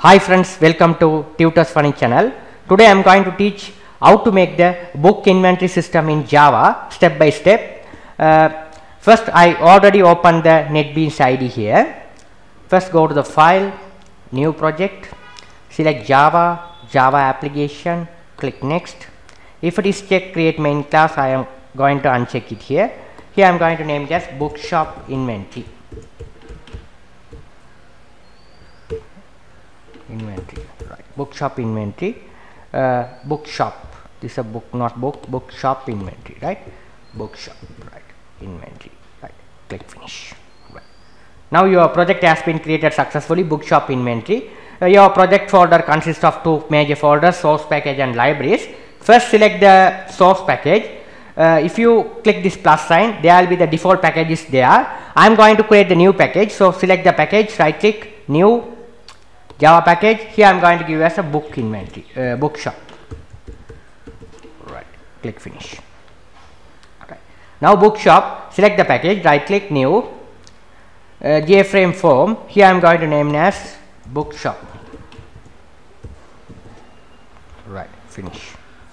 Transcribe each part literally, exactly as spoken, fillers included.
Hi friends, welcome to Tutors Funny channel. Today I am going to teach how to make the book inventory system in Java step by step. Uh, first I already opened the NetBeans I D here. First go to the file, new project, select Java, Java application, click next. If it is checked create main class, I am going to uncheck it here. Here I am going to name it as bookshop inventory. Inventory, right? Bookshop inventory, uh, bookshop. This is a book, not book. Bookshop inventory, right? Bookshop, right? Inventory, right? Click finish. Right. Now your project has been created successfully. Bookshop inventory. Uh, your project folder consists of two major folders: source package and libraries. First, select the source package. Uh, if you click this plus sign, there will be the default packages there. I am going to create the new package. So select the package, right click, new. Java package. Here I am going to give as a book inventory, uh, bookshop. Right, click finish. Right. Now bookshop, select the package, right click, new, uh, J frame form. Here I am going to name it as bookshop. Right, finish.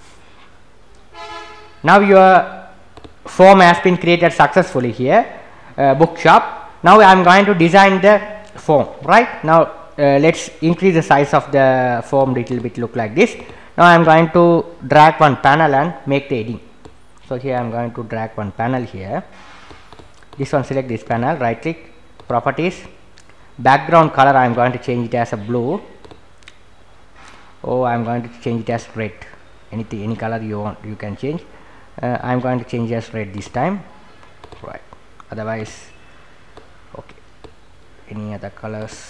Now your form has been created successfully here, uh, bookshop. Now I am going to design the form. Right now. Uh, let's increase the size of the form little bit, look like this. Now I am going to drag one panel and make the heading. So here I am going to drag one panel here. This one, select this panel, right click, properties, background color I am going to change it as a blue. Oh, I am going to change it as red. Anything, any color you want, you can change. Uh, I am going to change as red this time. Right. Otherwise, okay. Any other colors?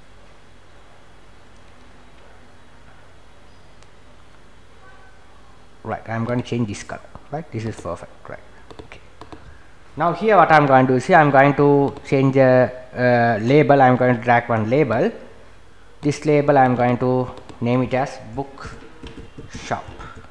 Right, I am going to change this color. Right, this is perfect. Right, okay. Now here what I am going to do is, I am going to change the uh, label. I am going to drag one label. This label I am going to name it as bookshop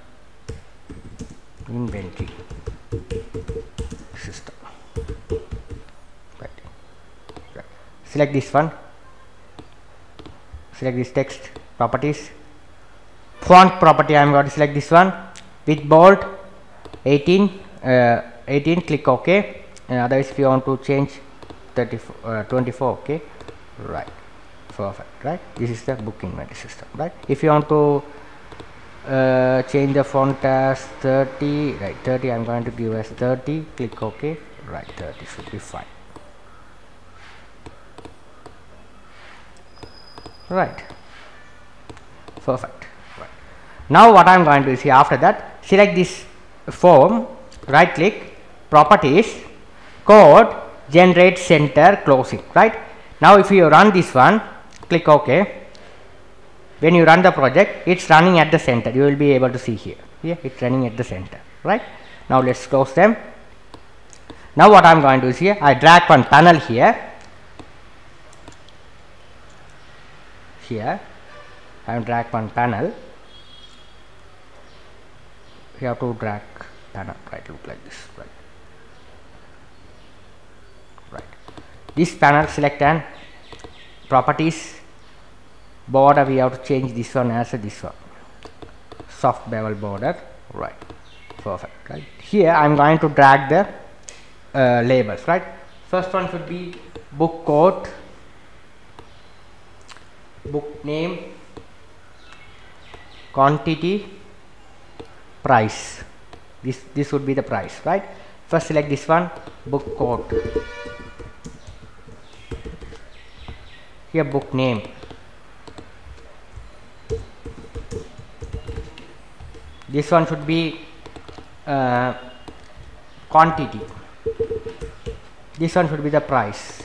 inventory system. Right. Right. Select this one. Select this text properties. Font property I am going to select this one. With bold eighteen, uh, eighteen, click OK. Uh, otherwise if you want to change thirty-four, uh, twenty-four, okay, right, perfect, right. This is the book inventory system, right. If you want to uh, change the font as thirty, right, thirty I am going to give as thirty, click OK, right, thirty should be fine, right, perfect. Now what I am going to see after that, select this form, right click, properties, code, generate center, closing, right. Now if you run this one, click OK. When you run the project, it's running at the center. You will be able to see here. Yeah, it's running at the center, right. Now let's close them. Now what I am going to do is here, I drag one panel here. Here, I am drag one panel. You have to drag panel, right, look like this, right, right. This panel, select and properties, border we have to change this one as a this one, soft bevel border, right, perfect, right. Here I am going to drag the uh, labels, right. First one should be book code, book name, quantity, price. This this would be the price, right. First select this one, book code. Here book name. This one should be uh, quantity. This one should be the price.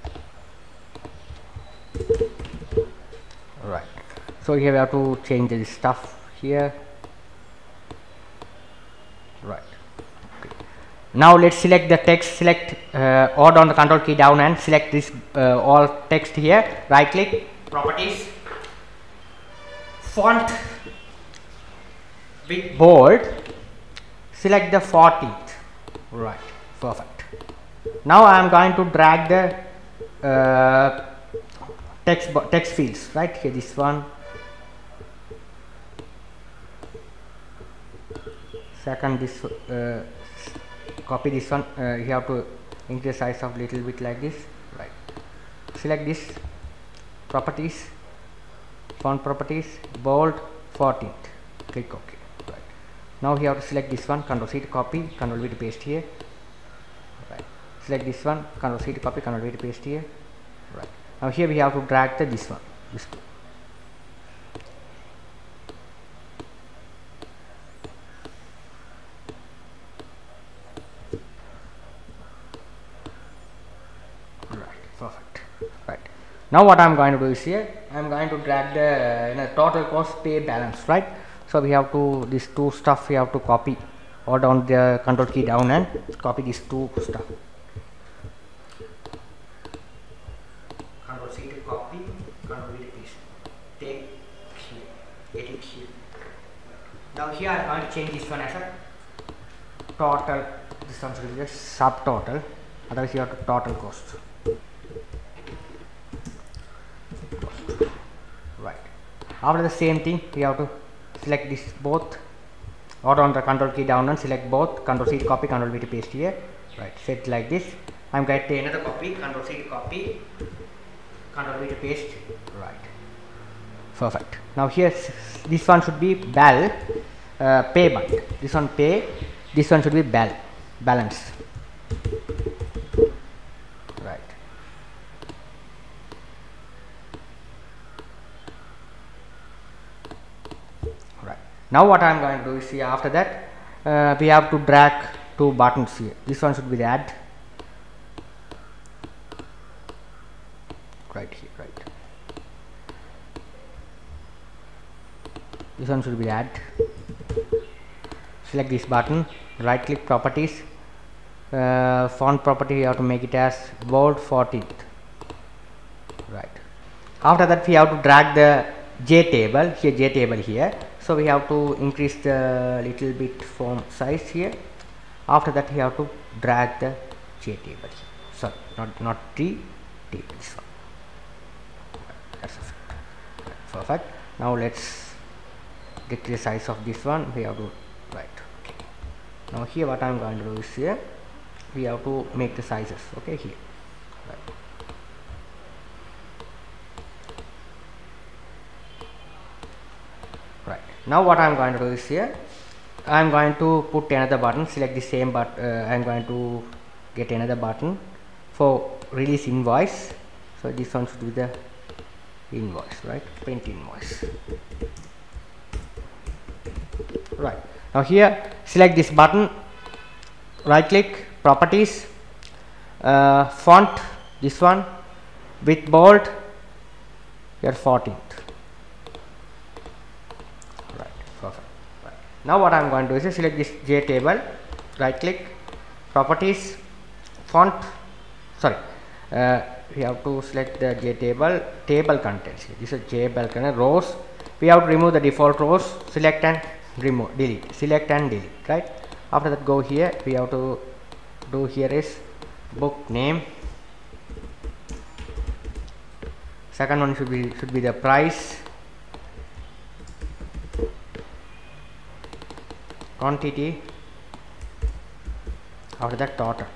Right. So here we have to change this stuff here. Right. Okay. Now let's select the text. Select uh, or down the control key down and select this uh, all text here. Right click, properties, font with bold. Select the fourteenth. Right. Perfect. Now I am going to drag the uh, text text fields, right? Here this one, second this uh, copy this one, uh, you have to increase size of little bit like this, right? Select this, properties, font properties, bold, fourteenth, click OK. Right. Now you have to select this one, Control C to copy, Control V to paste here. Right. Select this one, Control C to copy, Control V to paste here. Right. Now here we have to drag the this one, this one. Perfect. Right. Now what I am going to do is here I am going to drag the you know, total cost pay balance, right? So we have to this two stuff we have to copy, or down the control key down and copy these two stuff. Control C to copy, Control V to paste. Take here, edit here. Now here I am going to change this one as a total. This one should be a subtotal. Otherwise you have to total cost. Right. After the same thing, we have to select this both, or on the control key down and select both. Control C to copy, Control V to paste here. Right. Set like this. I am going to take another copy. Control C to copy, Control V to paste. Right. Perfect. Now here this one should be bal uh, pay button. This one pay. This one should be bal balance. Right. Right. Now what I am going to do is here after that uh, we have to drag two buttons here. This one should be the add. Right here. Right. This one should be add. Select this button, right click properties, uh, font property you have to make it as bold fourteenth. Right. After that we have to drag the J table here, J table here. So we have to increase the little bit font size here. After that we have to drag the J table here. Sorry, not not T table. This one. That's perfect. Perfect. Now let's decrease the size of this one. We have to right. Okay. Now here what I am going to do is here we have to make the sizes. Okay, here. Right. Right. Now what I am going to do is here I am going to put another button. Select the same, but uh, I am going to get another button for release invoice. So this one should be the invoice, right? Print invoice. Right. Now here select this button, right click properties, uh, font, this one, with bold here fourteenth. Right. Perfect. Right. Now what I am going to do is select this J table, right click properties, font, sorry, uh, we have to select the J table, table contents here. This is J table content, rows. We have to remove the default rows, select and remove, delete, select and delete. Right. After that go here, we have to do here is book name. Second one should be should be the price, quantity. After that total.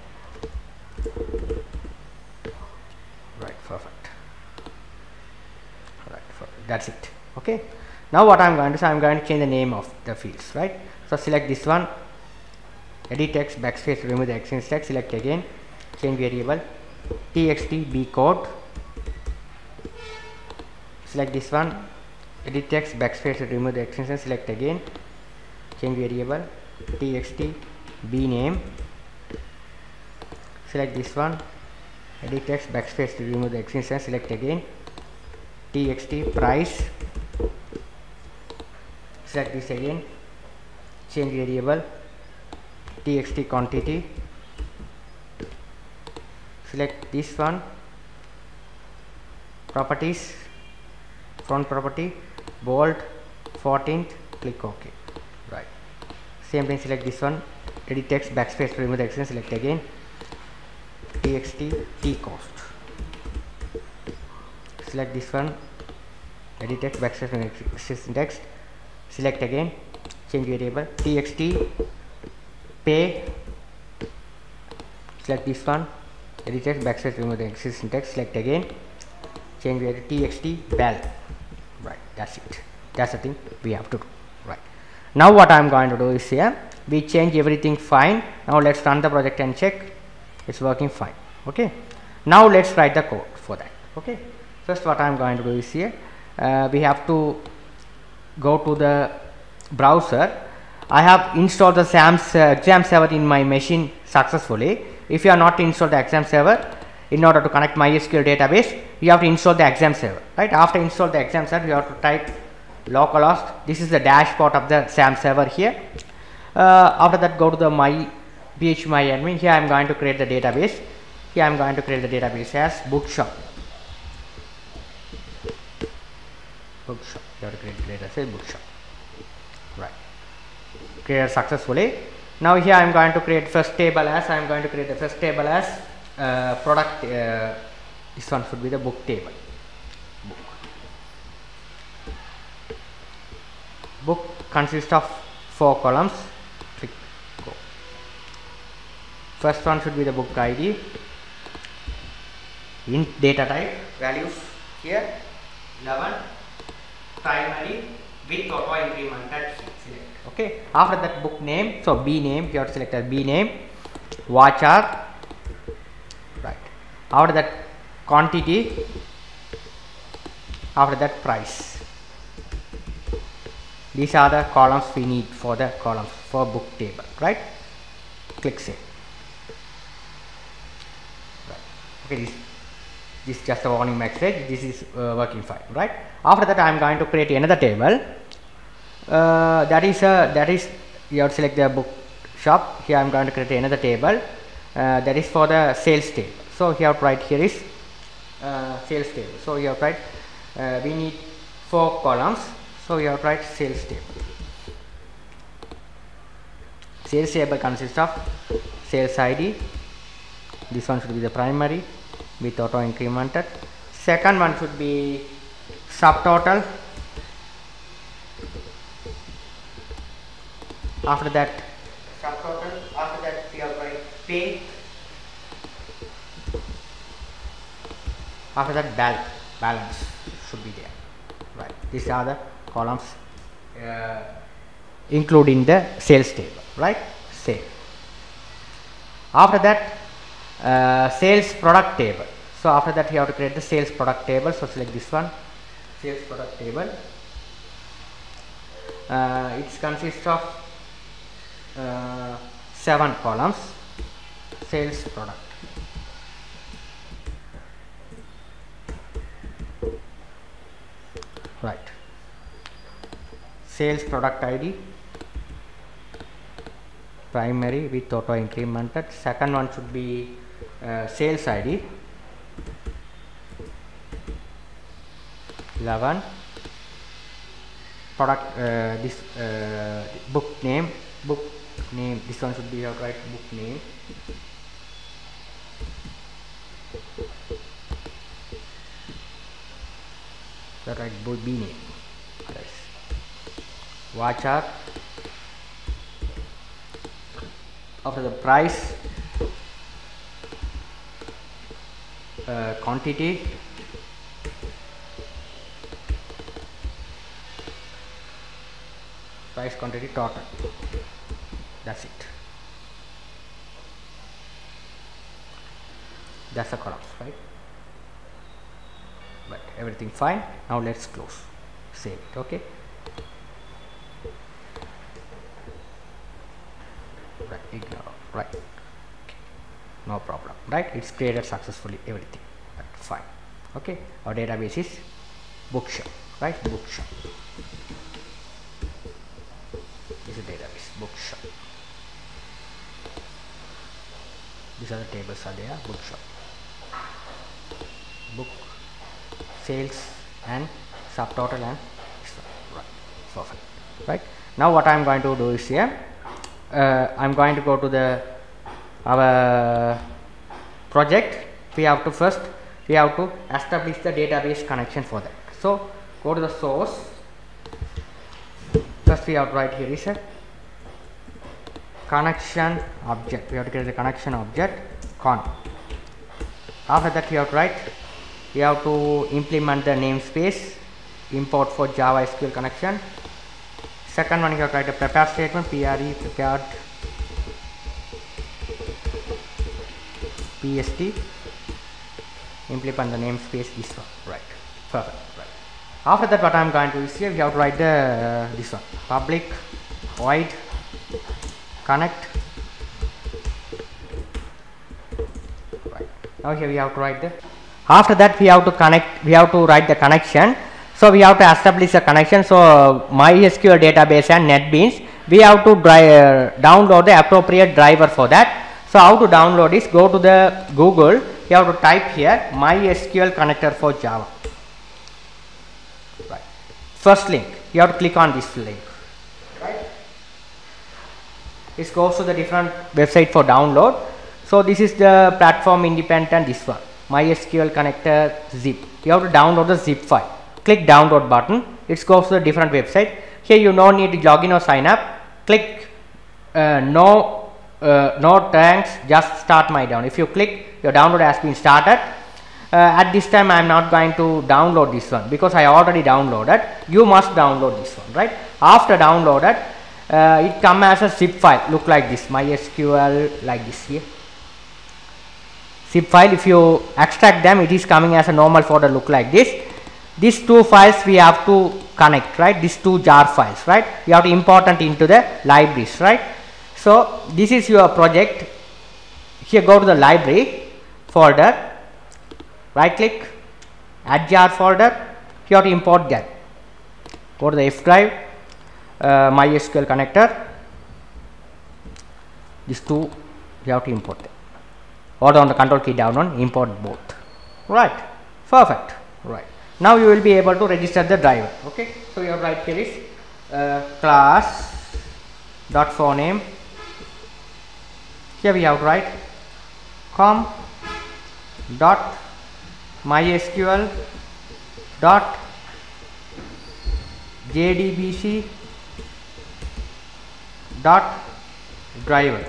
Right. Perfect. Right. Perfect. That's it. Okay. Now what I am going to do is I am going to change the name of the fields, right? So select this one, edit text, backspace, remove the extension text, select again, change variable, txt b code, select this one, edit text, backspace, remove the extension, select again, change variable, txt b name, select this one, edit text, backspace, remove the extension, select again, txt price, select this again, change variable, txt quantity, select this one, properties, font property, bold, fourteenth, click OK. Right. Same thing, select this one, edit text, backspace, remove the extension, select again, txt t cost, select this one, edit text, backslash existing text, select again, change variable, txt pay, select this one, edit text, backslash remove the existing text, select again, change variable, txt bal. Right, that's it. That's the thing we have to do. Right. Now what I am going to do is here, we change everything fine. Now let's run the project and check it's working fine. Okay. Now let's write the code for that. Okay. First what I am going to do is here, uh, we have to go to the browser. I have installed the SAM's uh, exam server in my machine successfully. If you are not installed the exam server, in order to connect MySQL database, you have to install the exam server. Right. After install the exam server, you have to type localhost. This is the dashboard of the SAM server here. Uh, after that, go to the my phpMyAdmin. Here I am going to create the database. Here I am going to create the database as bookshop. Bookshop. You have to create the database as bookshop. Right. Created successfully. Now here I am going to create first table as I am going to create the first table as uh, product. Uh, this one should be the book table. Book. Book consists of four columns. Click go. First one should be the book I D. Int data type values here eleven, primary with auto incremented select. Okay. After that, book name, so B name, you have to select as B name, varchar. Right. After that, quantity. After that, price. These are the columns we need for the columns for book table. Right. Click save. Right. Okay. This, this is just a warning message. This is uh, working fine. Right. After that, I am going to create another table. Uh, that is a that is you have to select the book shop. Here I am going to create another table. Uh, that is for the sales table. So here right here is uh, sales table. So you have to write uh, we need four columns. So you have to write sales table. Sales table consists of sales I D. This one should be the primary with auto incremented. Second one should be subtotal. After that, subtotal. After that, we have to write pay. After that, bal balance should be there. Right. These are the columns uh, including the sales table. Right. Save. After that, uh, sales product table. So after that, you have to create the sales product table. So select this one, sales product table. Uh, it consists of uh, seven columns. Sales product. Right. Sales product I D, primary with auto incremented. Second one should be uh, sales I D, eleven. Product uh, this uh, book name, book name. This one should be your right book name. The right book B name. Yes. Varchar. After the price, uh, quantity, price, quantity, total. That's it. That's the columns, right? But everything fine. Now let's close. Save it. Okay. Right. Ignore. Right. Okay. No problem. Right. It's created successfully. Everything. Right. Fine. Okay. Our database is bookshop. Right. Bookshop. This is database. Bookshop. These are the tables are there. Bookshop. Book, sales, and subtotal, and right. Perfect. Right. Now what I am going to do is here. Uh, I am going to go to the our project. We have to first we have to establish the database connection for that. So go to the source. First we have to write here is a connection object. We have to create the connection object con. After that we have to write, we have to implement the namespace import for Java S Q L connection. Second one, you have to write a prepare statement, pre prepared pst, implement the namespace this one, right? Perfect, right? After that, what I am going to do is here we have to write the uh, this one, public void connect. Right. Now here we have to write the. After that, we have to connect. We have to write the connection. So we have to establish a connection. So uh, MySQL database and NetBeans, we have to uh, download the appropriate driver for that. So how to download is, go to the Google. You have to type here MySQL connector for Java. Right. First link. You have to click on this link. Right. This goes to the different website for download. So this is the platform independent. This one, MySQL connector zip. You have to download the zip file. Click download button. It goes to a different website. Here you no need to log in or sign up. Click uh, no uh, no thanks, just start my down. If you click, your download has been started. Uh, at this time I am not going to download this one because I already downloaded. You must download this one, right? After downloaded, uh, it come as a zip file, look like this, MySQL like this here. Zip file, if you extract them, it is coming as a normal folder, look like this. These two files we have to connect, right? These two jar files, right? You have to import it into the libraries, right? So this is your project. Here go to the library folder, right click, add jar folder. You have to import that. Go to the F drive, uh, MySQL connector. These two you have to import them. Or on the control key down on import both. Right, perfect. Right. Now you will be able to register the driver. Okay, so your right here is uh, class dot for name. Here we have to write com dot mysql dot jdbc dot driver.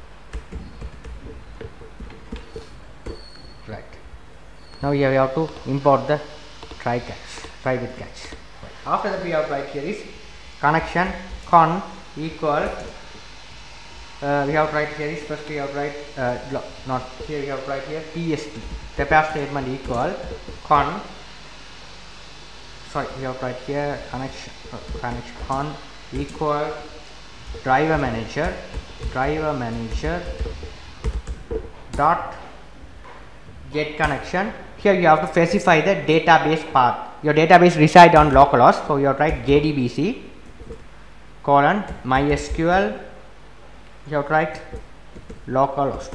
Right. Now here we have to import the try catch, try with catch. Right. After that we have to write here is connection con equal. Uh, we have to write here is first we have to write uh, not here we have to write here pst, prepare statement equal con. Sorry, we have to write here connection uh, connection con equal driver manager driver manager dot get connection. Here you have to specify the database path. Your database reside on localhost, so you have to write jdbc colon mysql. You have to write localhost.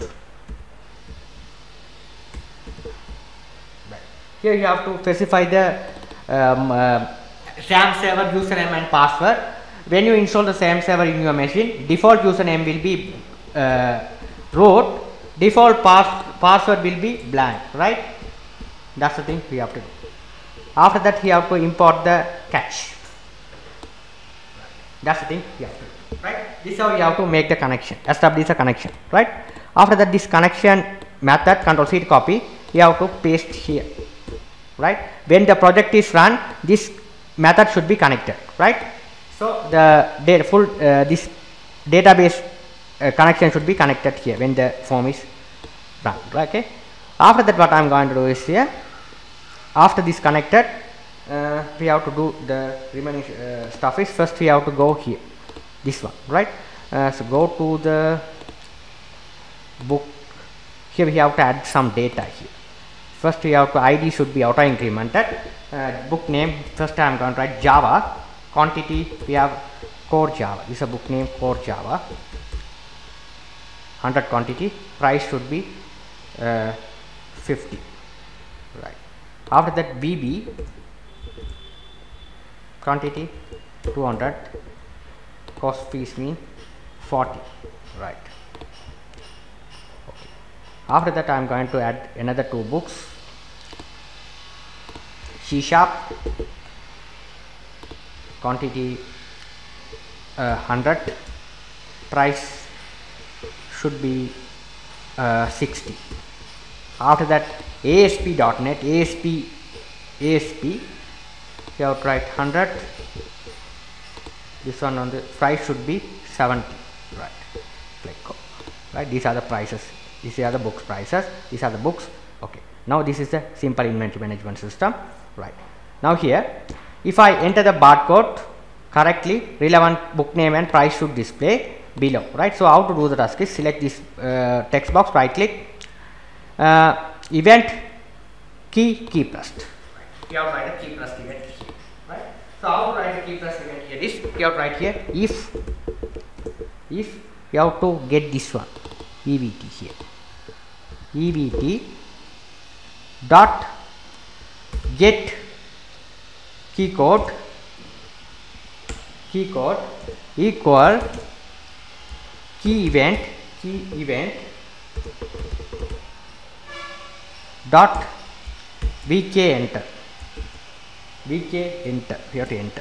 Right. Here you have to specify the um, uh, SAM server username and password. When you install the SAM server in your machine, default username will be uh, root, default pass password will be blank, right? That's the thing we have to do. After that, we have to import the catch. That's the thing we have to do, right? This is how you have to make the connection, establish a connection, right? After that, this connection method, control C copy, you have to paste here, right? When the project is run, this method should be connected, right? So the data full uh, this database uh, connection should be connected here when the form is run, right? Okay. After that, what I am going to do is here. After this connected, uh, we have to do the remaining uh, stuff. Is first we have to go here, this one, right? Uh, so go to the book. Here we have to add some data here. First we have to I D should be auto incremented. Uh, book name, first I am going to write Java. Quantity we have core Java. This is a book name core Java. one hundred quantity. Price should be uh, fifty. Right. After that B B quantity two hundred, cost fees mean forty, right? Okay. After that I am going to add another two books. C sharp, quantity uh, one hundred, price should be uh, sixty. After that, A S P dot net, A S P, A S P, you have to write one hundred, this one on the price should be seventy, right, click, right, these are the prices, these are the books prices, these are the books, okay. Now this is the simple inventory management system, right. Now here, if I enter the barcode correctly, relevant book name and price should display below, right. So how to do the task is select this uh, text box, right click, uh, event key key pressed. You have to write a key pressed event here, right. So how to write a key pressed event here is, you have to write here if if you have to get this one E V T here, E V T dot get key code key code equal key event key event dot vk enter vk enter, you have to enter,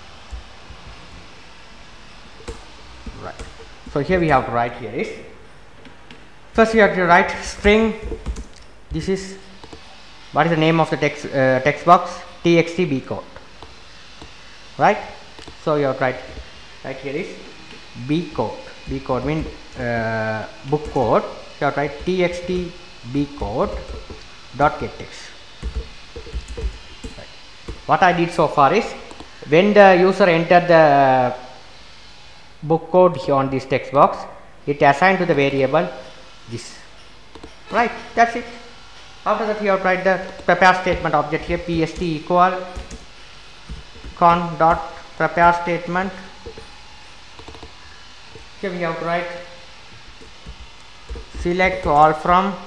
right. So here we have to write here is, first we have to write string, this is what is the name of the text uh, text box, txt b code, right. So you have to write right here is b code, b code means uh, book code, you have to write txt b code dot get text. Right. What I did so far is, when the user entered the book code here on this text box, it assigned to the variable this, right, that's it. After that you have to write the prepare statement object here, pst equal con dot prepare statement, here we have to write select all from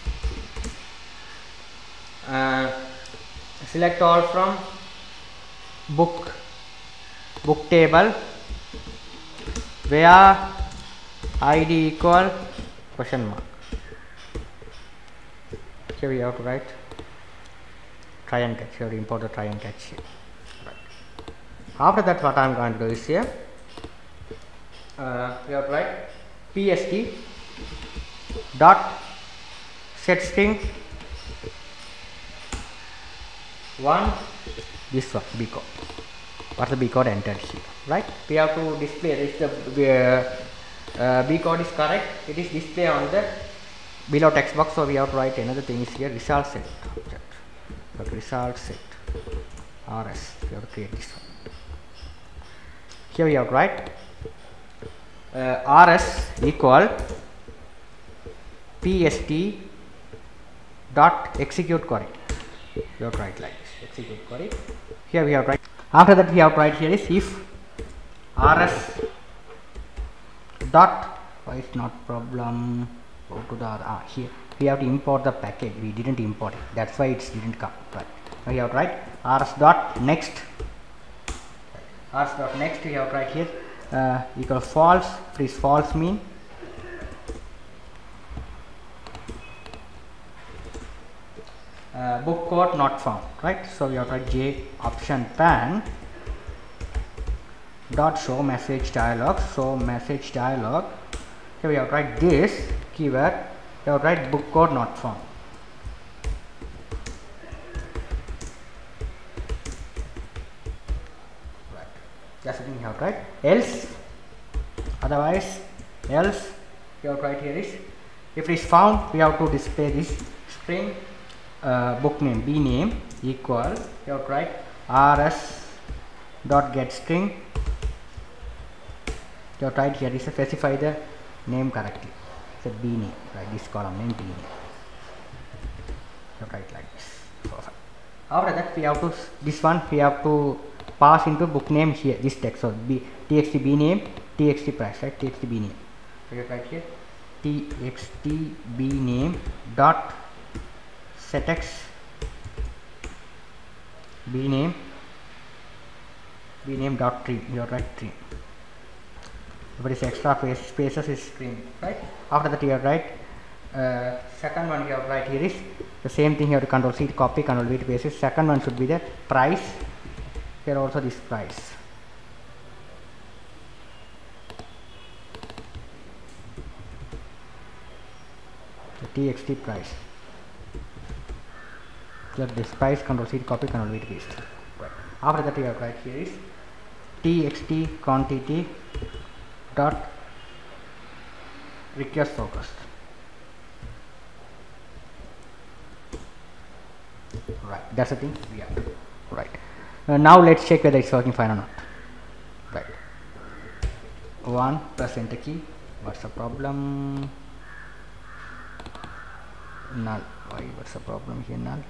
uh, select all from book book table where id equal question mark. Here we have to write try and catch, here import the try and catch here, right. After that what I am going to do is here uh, we have to write pst dot set string one, this one b code, what the b code entered here, right. We have to display if the uh, uh, b code is correct, it is display on the below text box. So we have to write another thing is here result set object, but result set rs, we have to create this one. Here we have to write uh, rs equal pst dot execute query, you have to write like this, execute query. Here we have to write, after that we have to write here is if rs dot, why is not problem, go to the ah, here we have to import the package, we didn't import it, that's why it didn't come, right. Now you have to write rs dot next, rs dot next we have to write here uh, equal false, freeze false mean uh, book code not found, right. So we have to write j option pan dot show message dialog, show message dialog. Here we have to write this keyword, you have to write book code not found, right. That's the thing you have to write, else otherwise else you have to write here is if it is found, we have to display this string uh, book name b name equal, you have to write rs dot get string, you have to write here is to specify the name correctly, so b name, right, this column name b name, you have to write like this. Perfect. After that we have to this one we have to pass into book name here, this text, so b txt b name txt price, right, txt b name, so you have to write here txt b name dot setx b name b name dot tree, you have to write tree, if it is extra spaces is string, right. After that you have to write uh, second one you have to write here is the same thing. You have to control C copy, control V to paste it. Second one should be the price. Here also this price. The txt price. Select this price, control C copy, control V to paste. Right. After that you have to write here is txt quantity dot request focused. Right, that's the thing we have to do. Right. Uh, now let's check whether it's working fine or not. Right. One, press enter key. What's the problem? Null. Why? What's the problem here? Null.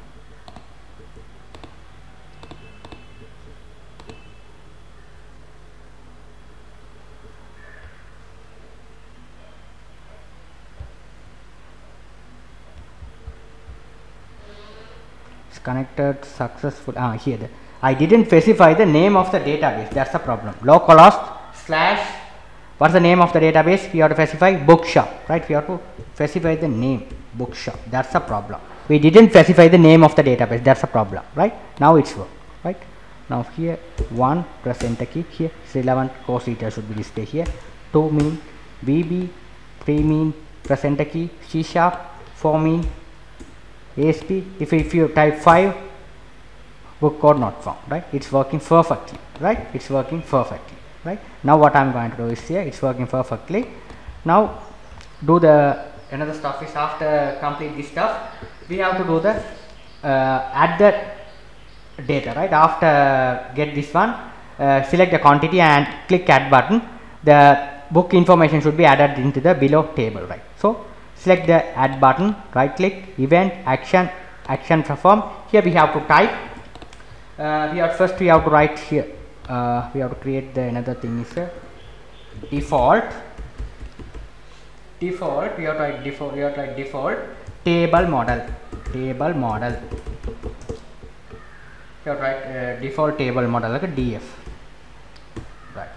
Connected successful. Ah, here the, I didn't specify the name of the database. That's the problem. Localhost slash what's the name of the database? We have to specify bookshop, right? We have to specify the name bookshop. That's the problem. We didn't specify the name of the database. That's the problem, right? Now it's work, right? Now here one, press enter key. Here relevant course detail should be displayed here. Two mean V B, three mean press enter key. C sharp, four mean A S P. If, if you type five, book code not found, right? It's working perfectly, right? It's working perfectly, right? Now what I'm going to do is here, it's working perfectly. Now do the another stuff is after complete this stuff, we have to do the uh, add the data, right? After get this one, uh, select the quantity and click add button. The book information should be added into the below table, right? So select the add button, right click, event, action, action perform. Here we have to type. Uh, we have first we have to write here. Uh, we have to create the another thing is uh, default. Default. We have to write default. We have to write default table model. Table model. We have to write uh, default table model like a D F. Right.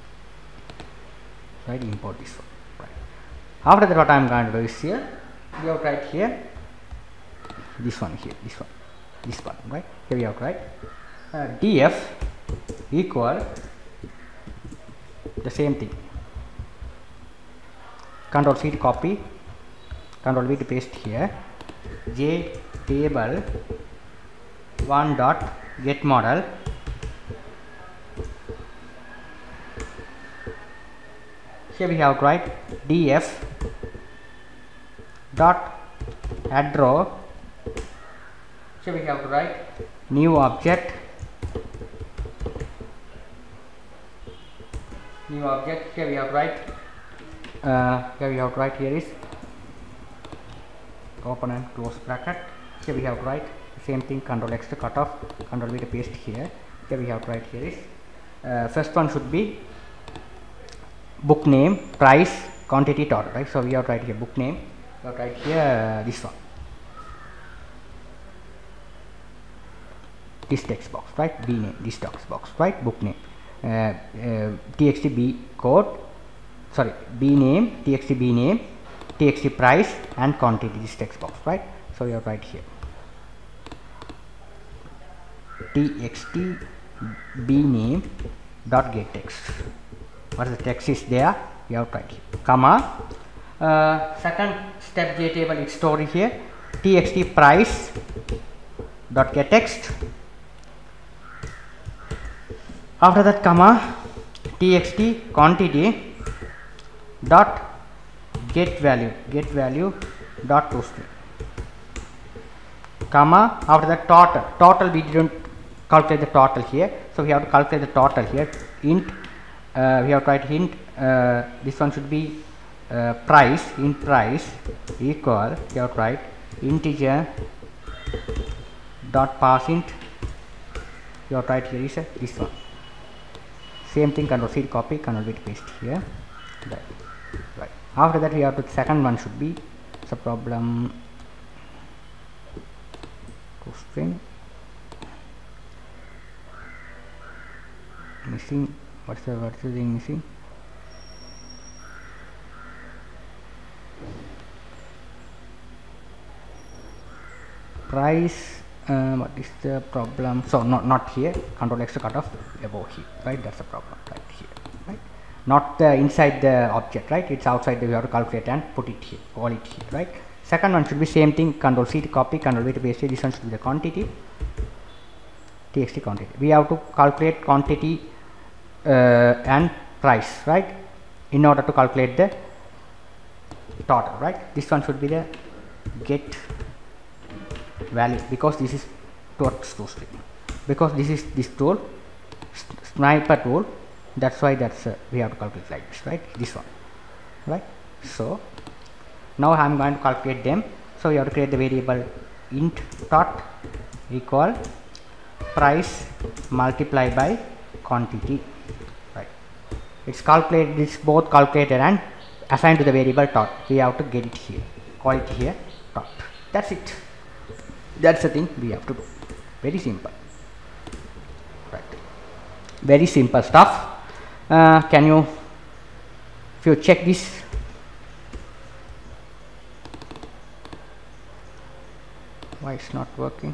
Right. Import this one. After that what I am going to do is here, we have to write here, this one here, this one, this one, right? Here we have to write uh, df equal the same thing. Control C to copy, Control V to paste here, j table one dot get model. Here we have to write df dot add row. Here we have to write new object. New object. Here we have to write. Uh, here we have to write. Here is open and close bracket. Here we have to write same thing. Control X to cut off. Control V to paste here. Here we have to write. Here is uh, first one should be book name, price, quantity, total, right? So we have to write here book name. We have to write here uh, this one, this text box, right? B name, this text box, right? Book name, uh, uh, txt b code, sorry, b name, txt b name, txt price, and quantity, this text box, right? So we have to write here txt b name dot get text. What the text is there, we have to write here, comma. Uh, second step J table is stored here, txt price dot get text. After that, comma, txt quantity dot get value, get value dot toString, comma. After that, total, total we didn't calculate the total here, so we have to calculate the total here. Int, uh, we have to write hint. Uh, this one should be uh, price, int price equal, we have to write integer dot parse int. You have to write here is uh, this one. Same thing, Control C copy, Control V to paste here. Right. Right. After that, we have to second one should be the problem toString missing. What's the what's the thing missing? price, uh, what is the problem? So not not here, control X to cut off above here, right? That's the problem right here, right? Not the inside the object, right? It's outside. We have to calculate and put it here, call it here, right? Second one should be same thing, control C to copy, control V to paste it. This one should be the quantity, txt quantity. We have to calculate quantity uh, and price, right, in order to calculate the total, right? This one should be the get value, because this is towards toString, because this is this tool, sniper tool, that's why that's uh, we have to calculate like this, right? This one, right? So now I am going to calculate them. So you have to create the variable int tot equal price multiply by quantity, right? It's calculated, it's both calculated and assigned to the variable tot. We have to get it here, call it here tot. That's it. That's the thing we have to do. Very simple, right? Very simple stuff. Uh, can you, if you check this, why it's not working?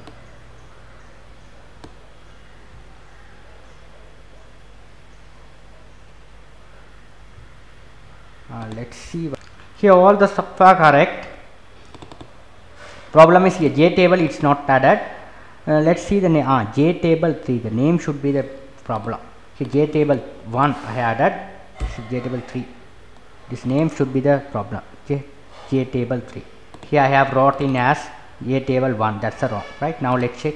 Uh, let's see. Here all the stuff are correct. Problem is here J table it's not added. Uh, let's see the name. Ah, J table three. The name should be the problem. Here J table one I added. J table three. This name should be the problem. J, J table three. Here I have wrote in as J table one. That's the wrong. Right now let's check.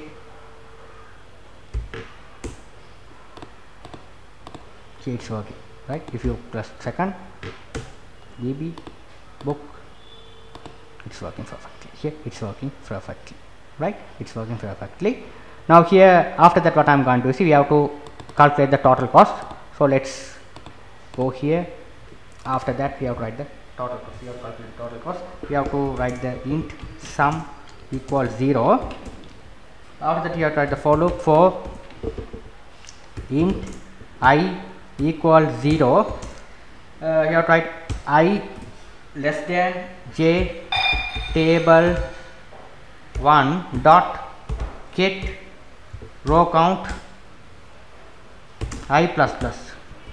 Here it's working. Right. If you press second, D B book, it's working perfectly. Here it's working perfectly, right? It's working perfectly. Now here after that what I am going to see, we have to calculate the total cost. So let's go here. After that we have to write the total cost. We have to calculate the total cost. We have to write the int sum equals zero. After that you have to write the for loop for int I equals zero. Uh, you have to write I less than j table one dot get row count I plus plus.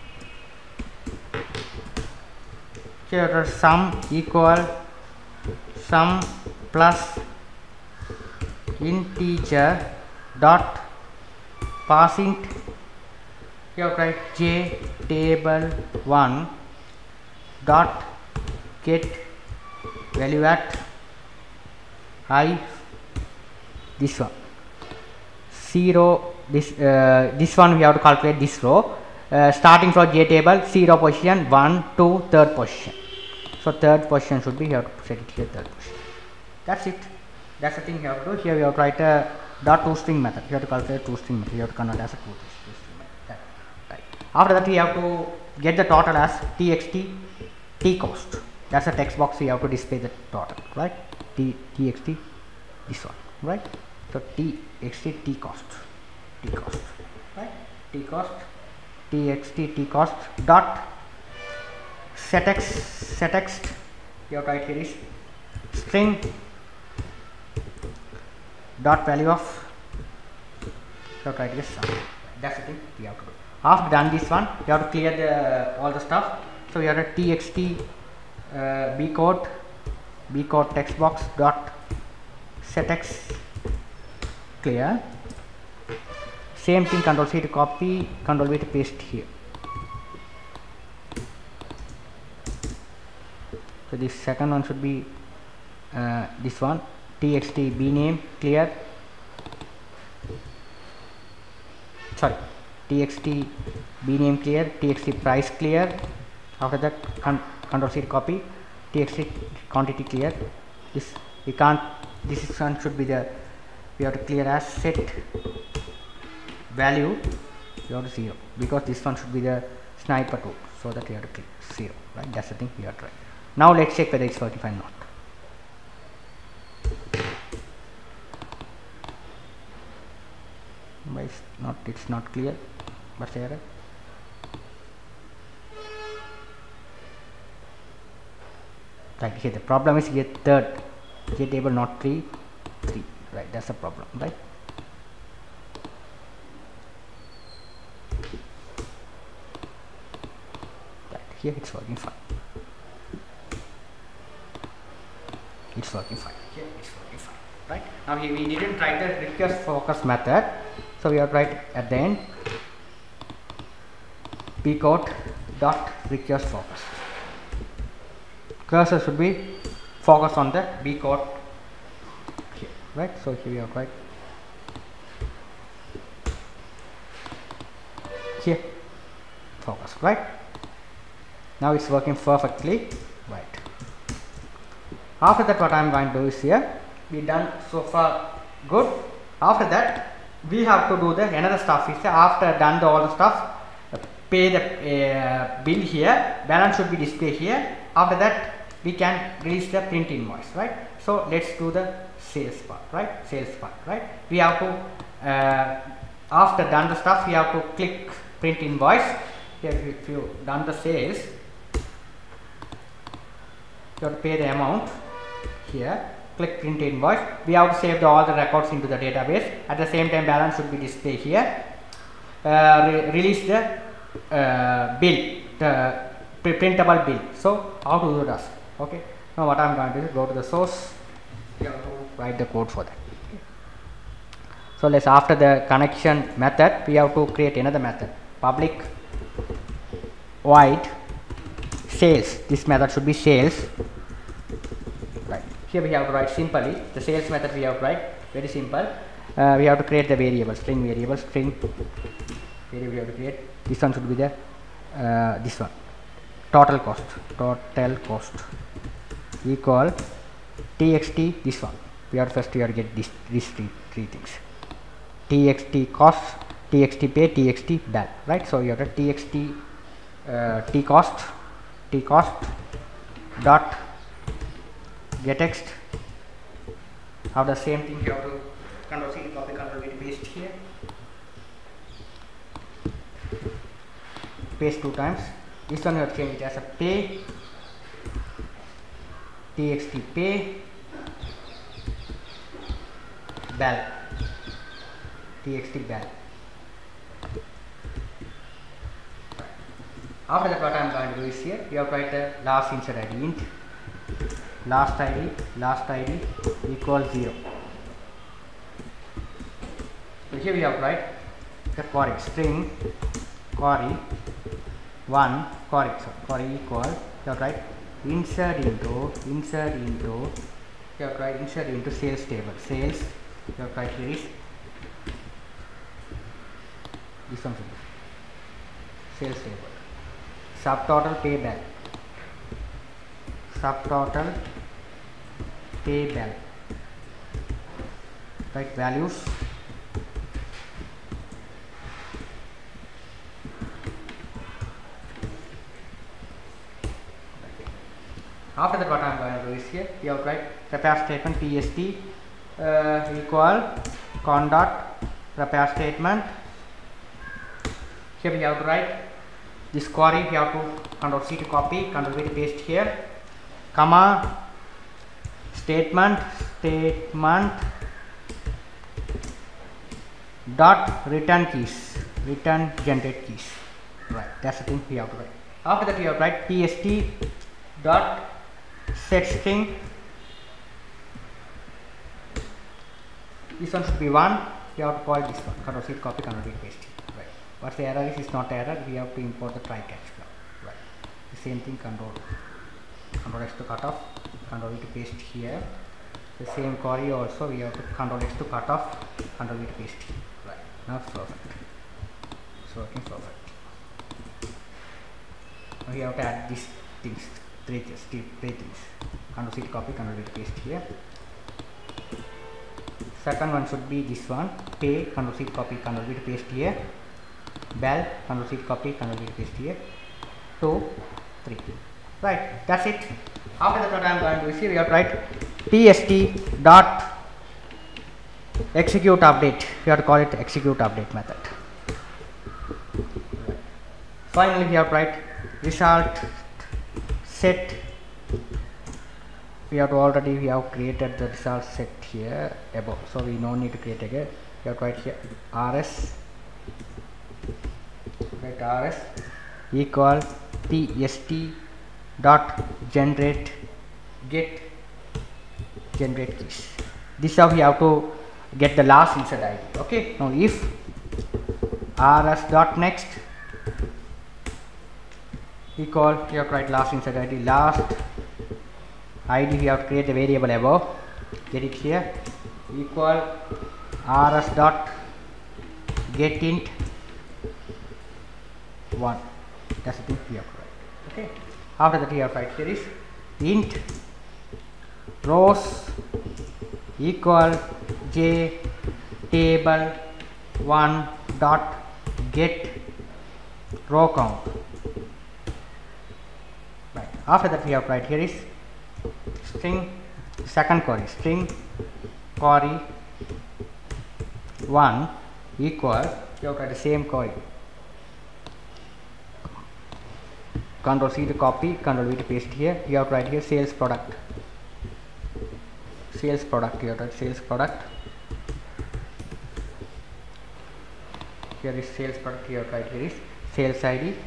Here sum equal sum plus integer dot passing. You have to write j table one dot get value at I, this one zero, this uh, this one we have to calculate this row uh, starting from j table zero position one to third position. So third position should be, you have to set it here, third position. That's it. That's the thing you have to do. Here we have to write a dot toString method. You have to calculate toString method. You have to convert as a toString method. Right. After that we have to get the total as txt t cost. That's a text box. We have to display the total, right? T txt this one, right? So txt t cost, t cost, right? T cost, txt t cost dot setx setx. You have to write here is string dot value of. You have to write this. That's the thing we have to do. After done this one, you have to clear the all the stuff. So we have a txt uh, b code b code text box dot setx clear. Same thing, control C to copy, control V to paste here. So this second one should be uh, this one, txt b name clear. Sorry, txt b name clear, txt price clear. After that, con control C to copy, txt quantity clear. This we can't. This one should be the, we have to clear as set value. You have to zero, because this one should be the sniper tool. So that you have to click zero. Right. That's the thing we have to try. Now let's check whether it's working or not. Why it's not? It's not clear. What's the error? Right here the problem is here third j table not three three, right? That's the problem, right? Right here it's working fine. It's working fine. Here it's working fine, right? Now here we didn't write the request focus method, so we have to write at the end pcode dot request focus. Cursor should be focused on the B code here, right? So here we have to write here focus, right? Now it's working perfectly, right? After that, what I am going to do is here we done so far good. After that, we have to do the another stuff is after done the all the stuff, uh, pay the uh, bill here, balance should be displayed here. After that, we can release the print invoice, right? So let's do the sales part, right? Sales part, right? We have to uh, after done the stuff, we have to click print invoice. Here, if you done the sales, you have to pay the amount here. Click print invoice. We have to save the, all the records into the database. At the same time, balance should be displayed here. Uh, re release the uh, bill, the printable bill. So how to do that? Okay. Now what I am going to do is go to the source. You have to write the code for that. Okay. So let's after the connection method, we have to create another method. Public void sales. This method should be sales. Right. Here we have to write simply the sales method. We have to write very simple. Uh, we have to create the variable string variable string variable. We have to create. This one should be the uh, this one. Total cost, total cost equal txt this one. We are first we are to get this these three, three things. Txt cost, txt pay, txt bal, right? So you have to txt uh, t cost, t cost dot get text. Have the same thing. You have to control C, copy, control V, paste here, paste two times. This one you have to change it as a pay, txt pay, bal, txt bal. After that, what I am going to do is here, you have to write the last insert I D, int last I D, last I D equals zero. So here we have to write the query string query one query so query equal, you have to write insert into insert into you have to write insert into sales table, sales you have to write here is this one should be sales table, subtotal pay bal, subtotal pay bal, write values After that, what I am going to do is here, we have to write prepare statement pst uh, equal con dot prepare statement. Here we have to write this query, we have to control C to copy, control V to paste here, comma statement statement dot return keys, return generate keys. Right, that's the thing we have to write. After that, we have to write pst dot set string. This one should be one. We have to call this one. Control C copy, control V paste. Right. What's the error is? It's not error. We have to import the try catch now. Right. The same thing. Control Control X to cut off. Control V to paste here. The same query also we have to Control X to cut off. Control V to paste here. Right. Now it's perfect. It's working perfect. Now we have to add these things. Three, three, three things. Control C to copy, Control V to paste here. Second one should be this one. Pay, Control C to copy, Control V to paste here. Bal, Control C to copy, Control V to paste here. Two, three. Right, that's it. After that, what I am going to do is here we have to write pst dot execute update. We have to call it execute update method. Finally, we have to write result set we have to already we have created the result set here above, so we no need to create again. We have to write here rs, write rs equal tst dot generate get generate keys. This is how we have to get the last insert I D. Okay, now if rs dot next equal, you have to write last insert I D, last I D, we have to create the variable above, get it here, equal rs dot get int one. That's the thing we have to write. Okay, after that we have to write here is int rows equal j table one dot get row count. Right. After that we have to write here is string, second query, string query one equal, you have to write the same query, control C to copy, control V to paste here. You have to write here sales product, sales product, you have to write sales product, here is sales product, you have to write here is sales I D,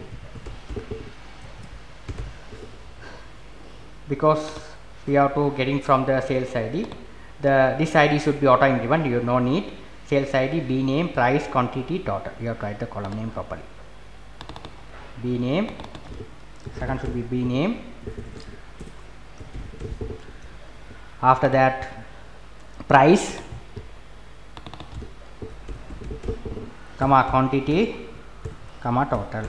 because we have to getting from the sales I D, the this I D should be auto given, you no need. Sales I D, B name, price, quantity, total, you have to write the column name properly. B name, second should be B name, after that price, comma quantity, comma total,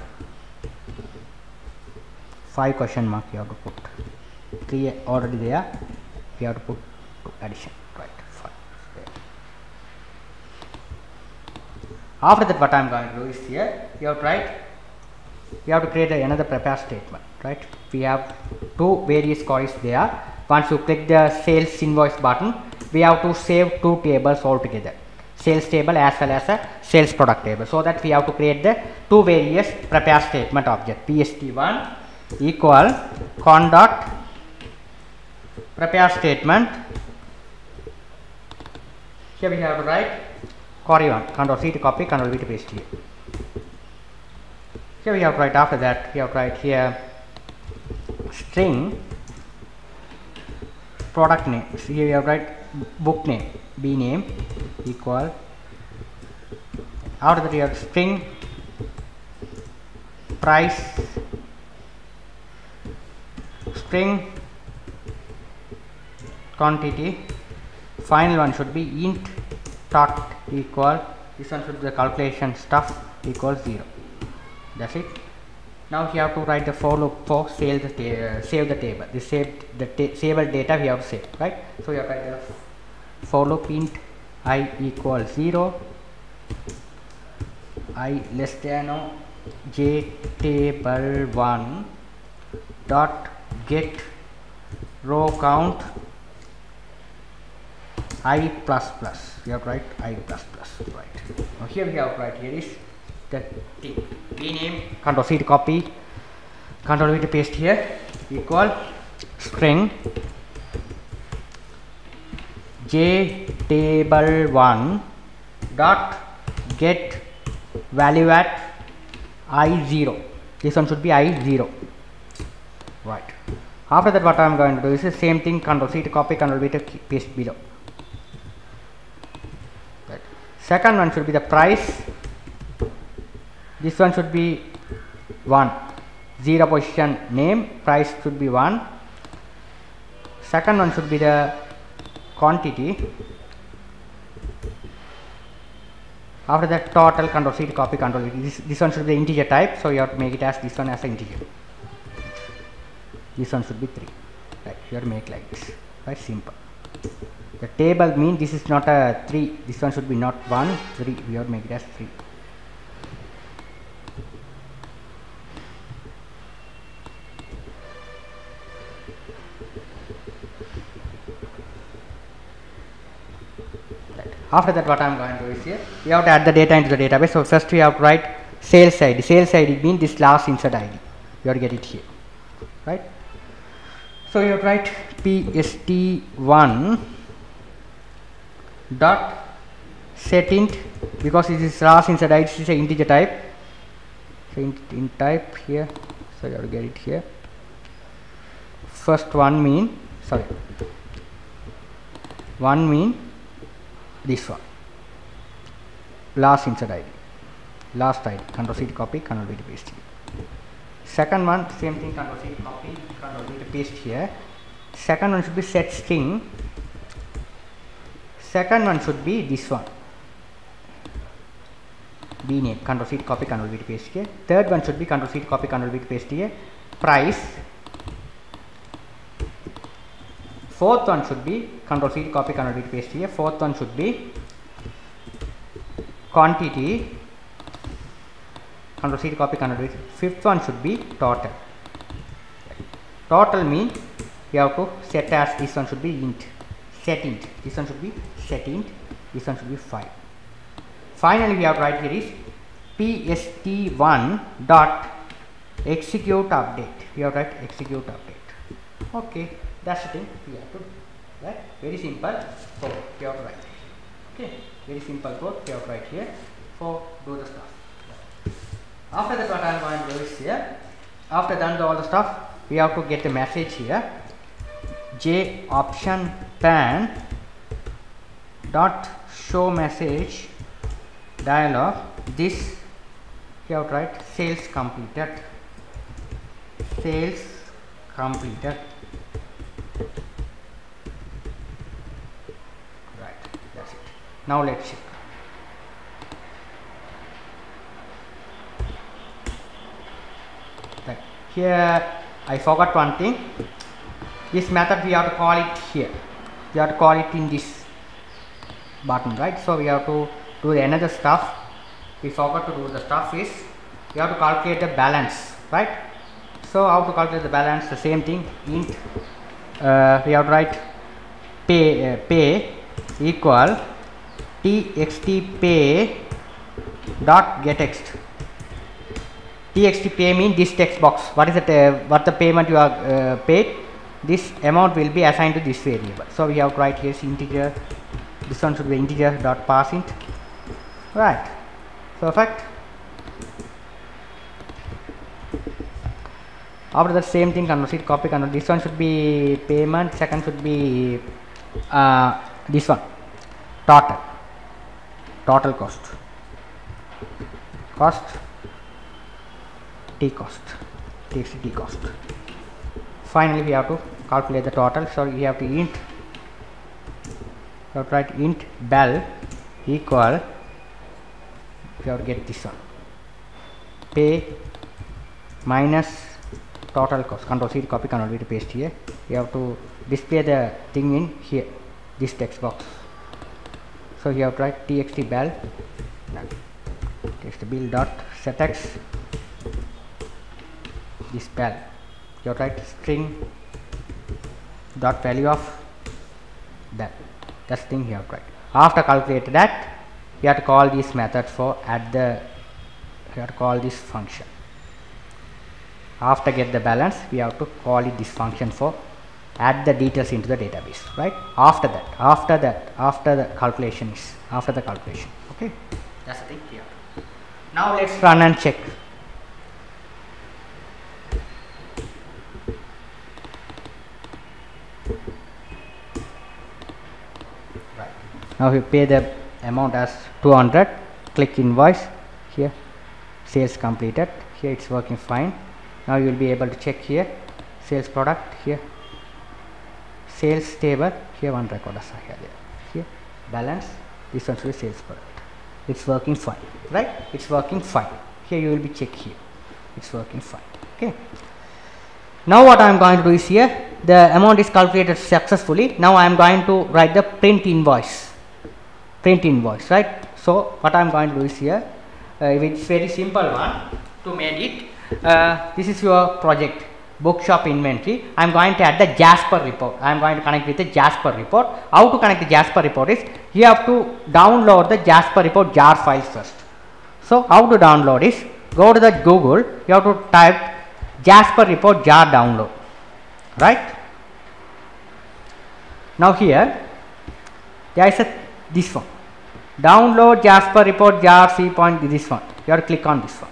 five question mark you have to put, three already there, we have to put two addition, right, five there. After that what I am going to do is here, you have to write, we have to create a, another prepare statement, right. We have two various queries there. Once you click the sales invoice button, we have to save two tables altogether, sales table as well as a sales product table, so that we have to create the two various prepare statement object, P S T one equal con dot prepare statement. Here we have to write query one, control C to copy, control V to paste here. Here we have to write, after that we have to write here string product name. So here we have to write book name, B name equal, after that we have string price, string quantity, final one should be int tot equal, this one should be the calculation stuff equal zero. That's it. Now you have to write the for loop for save the uh, save the table. This saved the ta saved data we have to save, right? So you have to write the for loop int I equal zero, I less than or j table one dot get row count I plus plus. You have to write I plus plus, right? Now here we have to write here is the thing, B name, control C to copy, control V to paste here, equal string j table one dot get value at I zero. This one should be I zero, right? After that what I am going to do is the same thing, control C to copy, control V to paste below. Right. Second one should be the price. This one should be one, zero position name, price should be one. Second one should be the quantity. After that total, control C to copy, control V. This, this one should be the integer type, so you have to make it as this one as an integer. This one should be three, right? You have to make like this, right? Simple. The table means this is not a three, this one should be not one, three, we have to make it as three. After that what I am going to do is here, we have to add the data into the database. So first we have to write sales I D. Sales I D means this last insert I D. You have to get it here, right? So you write P S T one dot set int, because it is raw inside, it is an integer type. So int, int type here, so you have to get it here. First one mean, sorry, one mean this one, last inside I D, last I D, control C copy, control V to paste here. Second one, same thing, control C copy, control V to paste here. Second one should be set string. Second one should be this one, B name, control C copy, control V to paste here. Third one should be control C copy, control V to paste here. Price. Fourth one should be control C copy, control V to paste here. Fourth one should be quantity, control C copy, control V. Fifth one should be total. Total mean you have to set as, this one should be int, set int, this one should be set int, this one should be five. Finally we have to write here is P S T one dot execute update. We have to write execute update. Okay, that's the thing we have to do. Right? Very simple code we have to write. Okay, very simple code we have to write here for do the stuff. After that, what I am going to do is here, after done all the stuff, we have to get a message here, J option pan dot show message dialog. This you have to write sales completed, sales completed. Right, that's it. Now let's check. Right. Here I forgot one thing. This method we have to call it here. We have to call it in this button, right? So we have to do another stuff. We forgot to do the stuff is we have to calculate the balance, right? So how to calculate the balance? The same thing. Int uh, we have to write pay uh, pay equal txt pay dot gettext. Txt pay means this text box. What is it? Uh, what the payment you are uh, paid? This amount will be assigned to this variable. So we have to write here integer. This one should be integer dot parse int. Right. Perfect. After that, same thing. Control C copy. Control. This one should be payment. Second should be uh, this one. Total. Total cost. Cost. T cost. Txt T cost. Finally, we have to calculate the total. So we have to int. We have to write int bell equal. We have to get this one. Pay minus total cost. Control C copy, Control V to paste here. We have to display the thing in here, this text box. So you have to write txt bell, txt bill dot setx this bell. You have to write string dot value of bell. That's the thing you have to write. After calculate that, you have to call this method for add the. You have to call this function. After get the balance, we have to call it this function for add the details into the database, right? After that, after that, after the calculation is after the calculation. Okay, that's the thing here. Now let's run and check. Right. Now we pay the amount as two hundred. Click invoice here. Sales completed. Here it's working fine. Now you will be able to check here sales product here, sales table here, one record is here, here balance, this one should be sales product. It's working fine, right? It's working fine. Here you will be check here, it's working fine. Okay, now what I am going to do is here the amount is calculated successfully. Now I am going to write the print invoice, print invoice, right? So what I am going to do is here uh, it's very simple one to make it. Uh, this is your project bookshop inventory. I am going to add the Jasper report. I am going to connect with the Jasper report. How to connect the Jasper report is you have to download the Jasper report jar file first. So how to download is go to the Google. You have to type Jasper report jar download. Right? Now here there is a this one, download Jasper report jar C point, this one. You have to click on this one.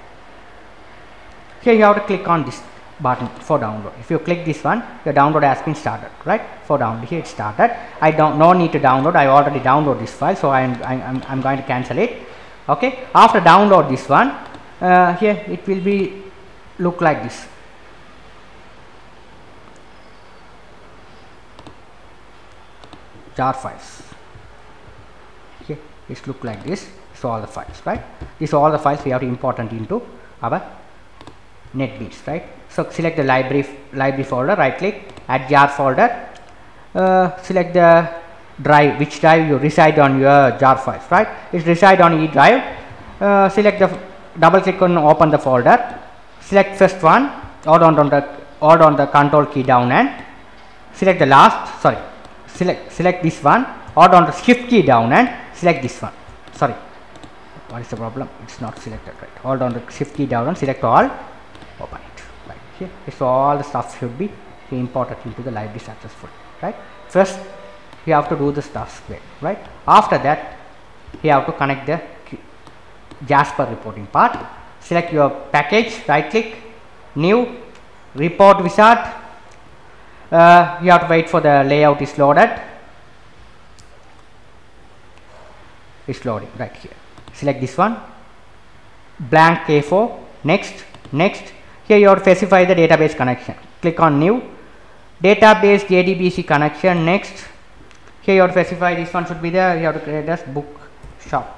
Here you have to click on this button for download. If you click this one, your download has been started, right? For download, here it started. I don't no need to download. I already download this file, so I am I'm, I'm going to cancel it. Okay. After download this one, uh, here it will be look like this. Jar files. Okay, it look like this. So all the files, right? These are all the files we have to import into our NetBeans, right? So select the library library folder, right click, add jar folder, uh, select the drive, which drive you reside on your jar files, right? It reside on E drive. Uh, select the double click on open the folder, select first one, or on, on the or on the control key down and select the last, sorry, select select this one, or on the shift key down and select this one. Sorry, what is the problem? It's not selected, right? Hold on the shift key down and select all, open it, right here. So all the stuff should be imported into the library successfully, right? First you have to do the stuff, right? After that you have to connect the Jasper reporting part. Select your package, right click, new, report wizard. Uh, you have to wait for the layout is loaded. It's loading right here. Select this one, blank K four, next, next. Here you have to specify the database connection. Click on new, database J D B C connection, next. Here you have to specify this one should be there. You have to create as bookshop,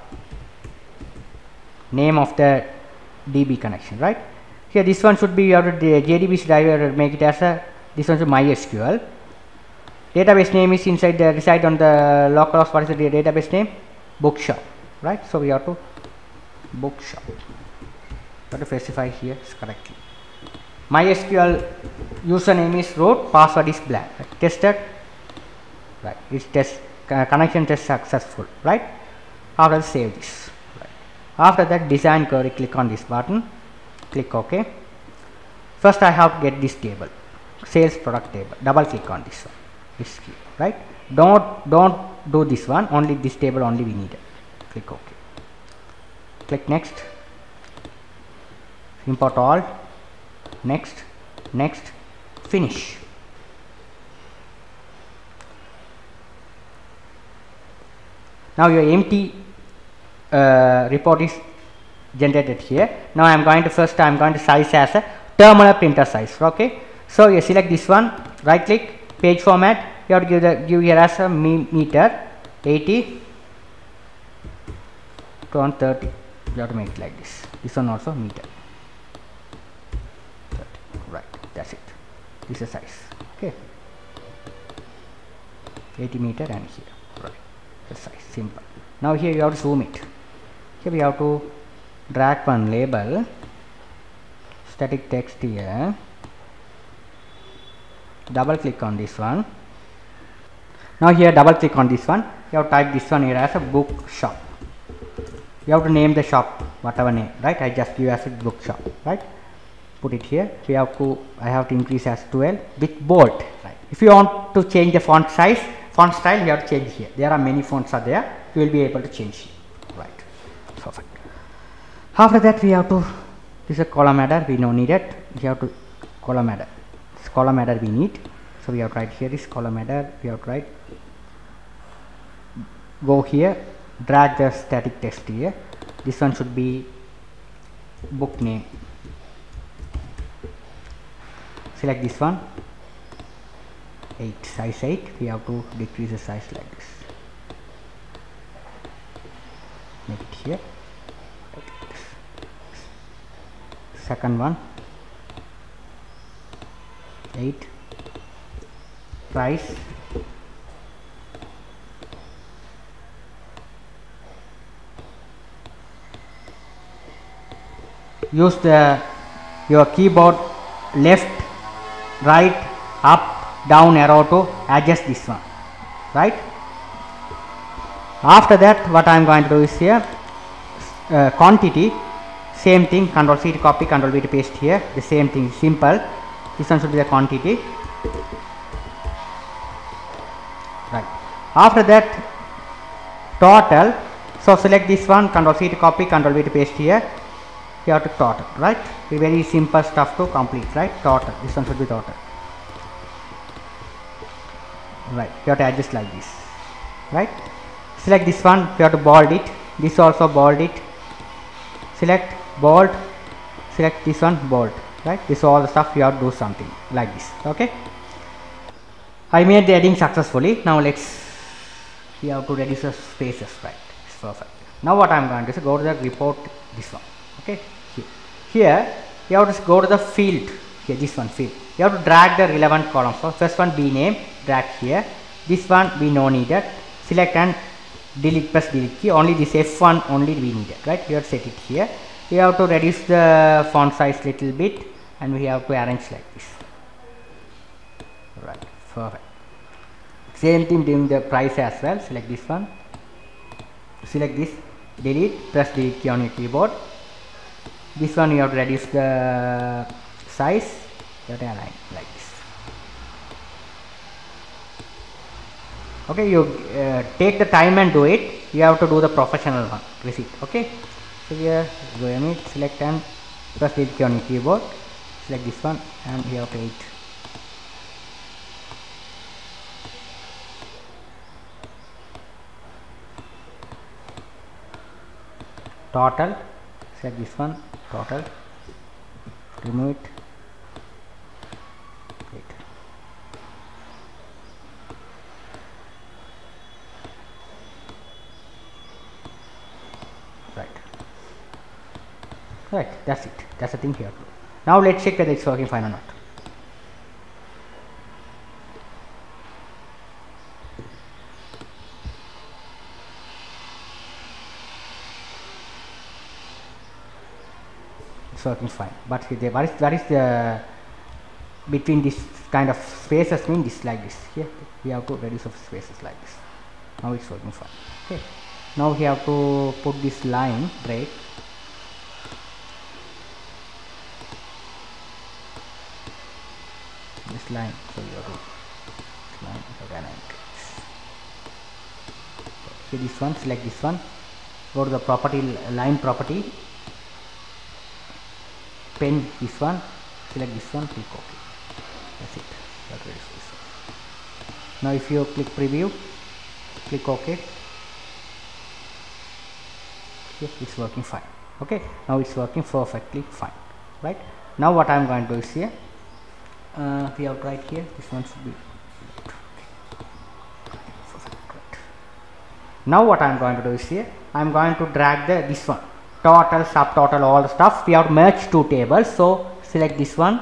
name of the D B connection, right? Here this one should be, you have to J D B C driver, make it as a, this one should MySQL. Database name is inside the reside on the localhost. What is the database name? Bookshop, right? So we have to bookshop. You have to specify here correctly. MySQL username is root, password is blank. Right? Tested, right? It's test uh, connection test successful, right? After save this. Right. After that, design query. Click on this button. Click OK. First, I have to get this table, sales product table. Double click on this one. This key, right? Don't don't do this one. Only this table only we need. Click OK. Click next. Import all. Next, next, finish. Now your empty uh, report is generated here. Now I am going to first I am going to size as a terminal printer size. Okay. So you select this one, right click, page format. You have to give the give here as a meter, eighty to one thirty. You have to make it like this. This one also meter. Right, that's it. This is size. Okay, eighty meter and here, right, the size, simple. Now here you have to zoom it. Here we have to drag one label, static text here, double click on this one. Now here double click on this one, you have to type this one here as a bookshop. You have to name the shop whatever name, right? I just give as a bookshop, right? Put it here. We have to, I have to increase as twelve with bold, right? If you want to change the font size, font style, you have to change here. There are many fonts are there. You will be able to change here, right? Perfect. After that, we have to, this is a column header. We don't need it. We have to column header. This column header we need. So we have to write here is column header. We have to write. Go here. Drag the static text here. This one should be book name. Select this one, eight, size eight. We have to decrease the size like this. Make it here. Like this. Second one, eight. Price. Use the your keyboard left, right, up, down arrow to adjust this one, right? After that, what I am going to do is here uh, quantity, same thing, control C to copy, control V to paste here, the same thing, simple. This one should be the quantity. After that, total. So select this one, Control C to copy, Control V to paste here. You have to total, right? Very simple stuff to complete, right? Total. This one should be total. Right. You have to adjust like this, right? Select this one. You have to bold it. This also bold it. Select bold. Select this one bold, right? This all the stuff you have to do something like this. Okay. I made the heading successfully. Now let's. You have to reduce the spaces, right? It's perfect. Now what I am going to do is go to the report. This one. Okay. Here. Here you have to go to the field. Here, this one field. You have to drag the relevant columns. So first one be name, drag here. This one be no needed. Select and delete, press delete key. Only this F one only we needed, right? You have to set it here. We have to reduce the font size little bit, and we have to arrange like this. Right, perfect. Same thing doing the price as well. Select this one. Select this. Delete. Press delete key on your keyboard. This one you have to reduce the size. You have to align like this. Okay, you uh, take the time and do it. You have to do the professional one. Receipt. Okay. So here go on it. Select and press delete key on your keyboard. Select this one and you have to hit. Total. Select this one. Total. Remove it. Wait. Right. Right. That's it. That's the thing here. Now let's check whether it's working fine or not. Working fine, but here, what is what is the between this kind of spaces mean this like this. Here we have to reduce of spaces like this. Now it's working fine. Okay, now we have to put this line break. This line, so you have to this line dynamic. Okay, this one, select this one, go to the property line property. Pen this one, select this one, click OK. That's it. That is this one. Now if you click preview, click OK. Okay, it's working fine. Okay, now it's working perfectly fine. Right. Now what I am going to do is here. Uh, we have right here. This one should be. Now what I am going to do is here. I am going to drag the this one. Total, subtotal, all the stuff. We have to merge two tables. So select this one.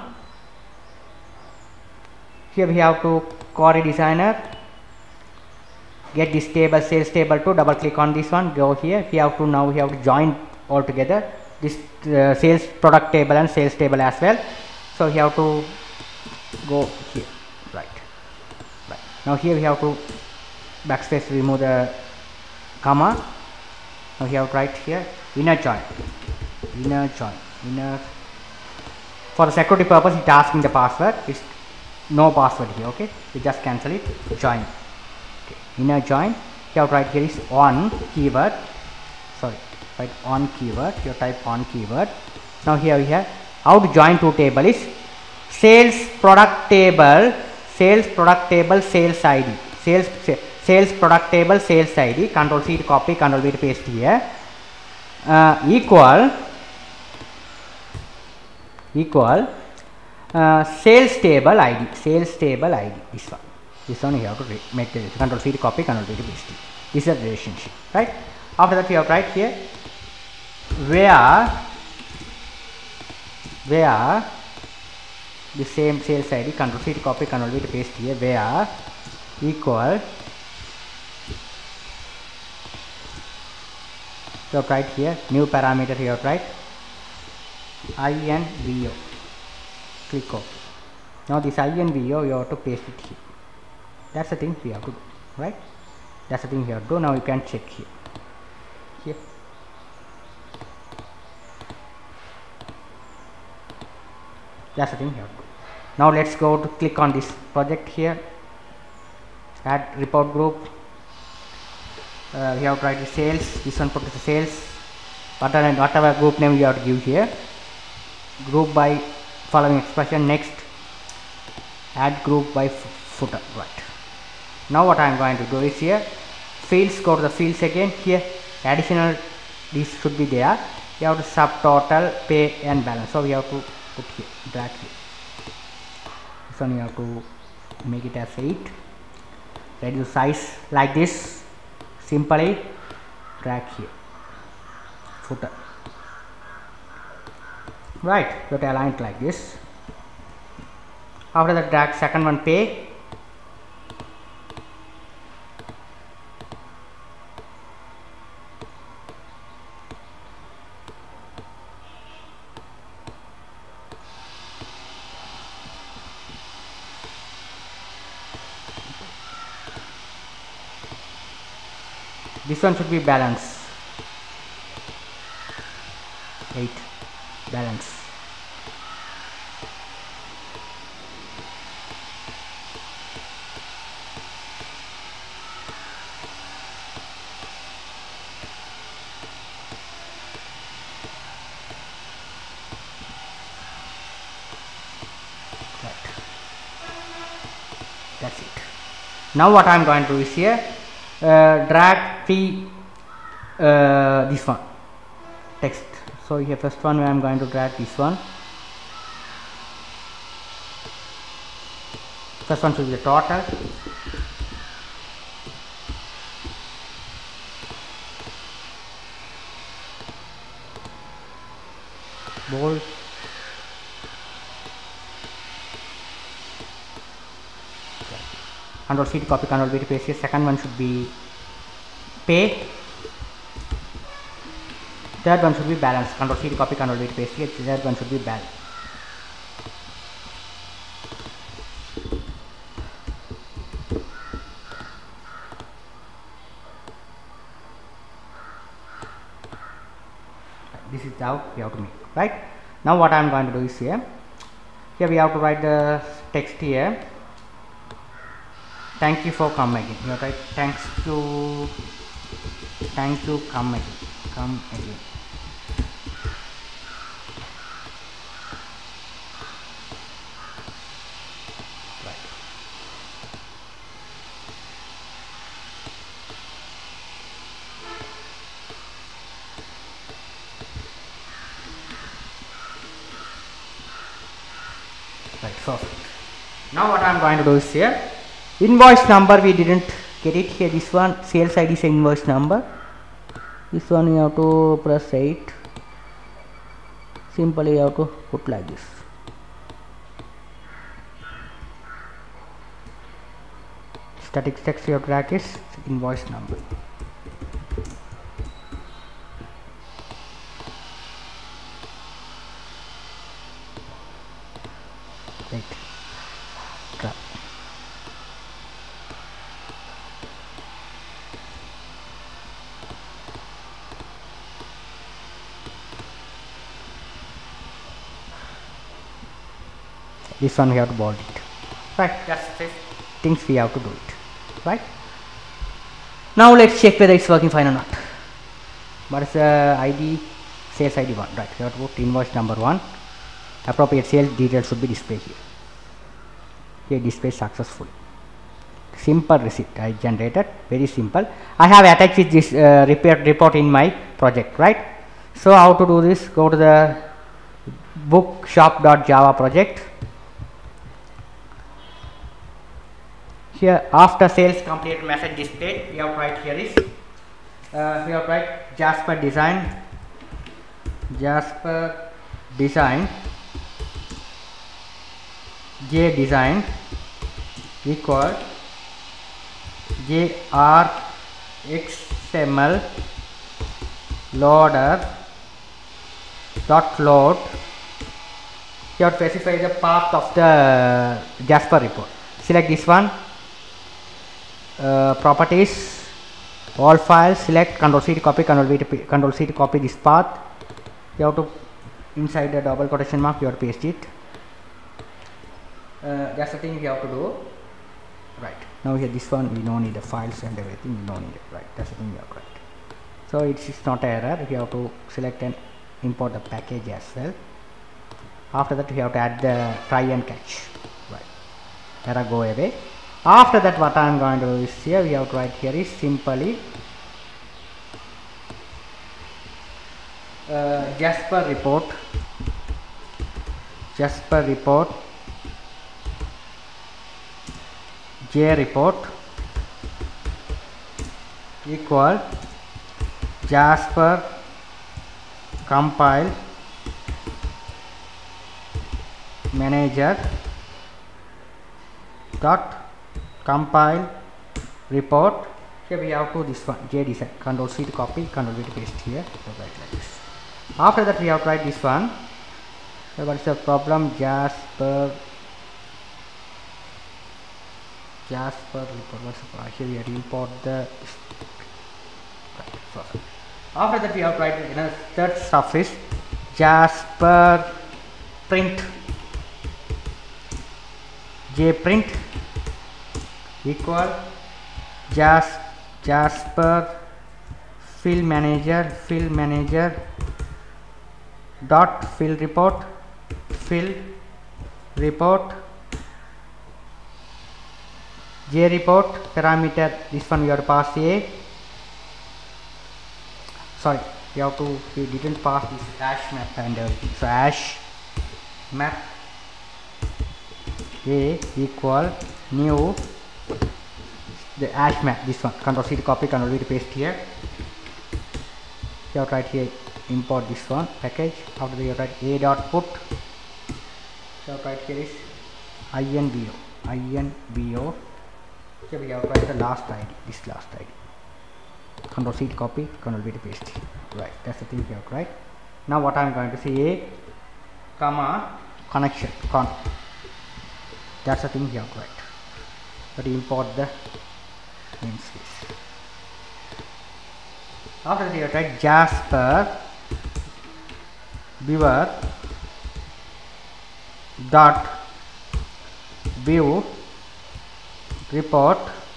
Here we have to query designer. Get this table, sales table to double click on this one. Go here. We have to now we have to join all together. This uh, sales product table and sales table as well. So we have to go here. Right. Right. Now here we have to backspace to remove the comma. Now we have to write here. Inner join, inner join, inner. For the security purpose, it's asking the password. It's no password here. Okay, you just cancel it. Join. Okay. Inner join. You have to write here is on keyword. Sorry, write on keyword. You type on keyword. Now here we have how to join two table is sales product table, sales product table, sales I D, sales sales product table, sales I D. Control C to copy, Control V to paste here. Uh, equal equal uh, sales table I D, sales table I D. This one, this one you have to make the Control C to copy, Control V to paste. This is the relationship, right? After that, we have to write here where where the same sales I D, Control C to copy, Control V to paste here. Where equal. You have to write here new parameter. You have to write I N V O. Click OK. Now this I N V O you have to paste it here. That's the thing we have to do, right? That's the thing you have to do. Now you can check here. Here. That's the thing you have to do. Now let's go to click on this project here. Add report group. uh, we have to write the sales, this one put the sales, whatever, whatever group name you have to give here, group by following expression. Next, add group by footer. Right, now what I am going to do is here fields, go to the fields again. Here additional, this should be there. You have to subtotal, pay and balance, so we have to put here, drag here. This one you have to make it as eight, reduce size like this, simply drag here, footer. Right, you have to align it like this. After that, drag second one, pay. This one should be balance, eight, balance. Right. That's it. Now what I am going to do is here, Uh, drag the uh, this one text. So here first one I am going to drag this one. First one should be the total. Bold. Control C to copy, Control V to paste here. Second one should be pay. Third one should be balance. Control C to copy, Control V to paste here. Third one should be balance. This is how we have to make, right? Now what I am going to do is here. Here we have to write the text here. Thank you for coming again. You have to write thanks to, thank you, come again, come again. Right. Right, perfect. Now what I am going to do is here, invoice number we didn't get it here. This one sales I D is invoice number. This one you have to press eight. Simply you have to put like this. Static text you have to drag is invoice number. Right. Drag. This one we have to bold it. Right, that's the things we have to do it. Right. Now let's check whether it's working fine or not. What is the I D? Sales I D one. Right, we have to put invoice number one. Appropriate sales details should be displayed here. Here display successfully. Simple receipt I generated, very simple. I have attached with this uh, report report in my project, right? So how to do this? Go to the bookshop.java project. Here after sales completed message displayed, we have to write here is uh, we have to write Jasper design, Jasper design, J design equal J R X M L loader dot load. You have to specify the path of the Jasper report. Select this one, uh, properties, all files, select Control C to copy, Control V to Control C to copy this path. You have to inside the double quotation mark you have to paste it. Uh, that's the thing you have to do. Right. Now here this one we don't need the files and everything, we don't need it, right? That's the thing you have, right? So it's, it's not an error. You have to select and import the package as well. After that we have to add the try and catch, right? Error go away. After that what I am going to do is here we have to write here is simply uh, Jasper report Jasper report J report equal Jasper compile manager dot compile report. Here we have to this one J design, control C to copy, control V to paste here, so write like this. After that we have to write this one. So what is the problem? Jasper Jasper report. What's the problem? Here we have to import the right. After that we have to write another third stuff is Jasper print jprint equal jas Jasper fill manager fill manager dot fill report fill report J report parameter. This one we have to pass a sorry we have to we didn't pass this hash map and everything. So hash map a equal new the hash map, this one, control C to copy, control V to paste here. You have to write here import this one package. After that you have to write a dot put. You have to write here is invo invo. Here we have to write the last I D, this last I D. Control C to copy, control V to paste. Right, that's the thing you have to write. Now what I am going to say a comma connection con. That's the thing you have to write. But import the namespace. After that you have to write Jasper viewer dot view report.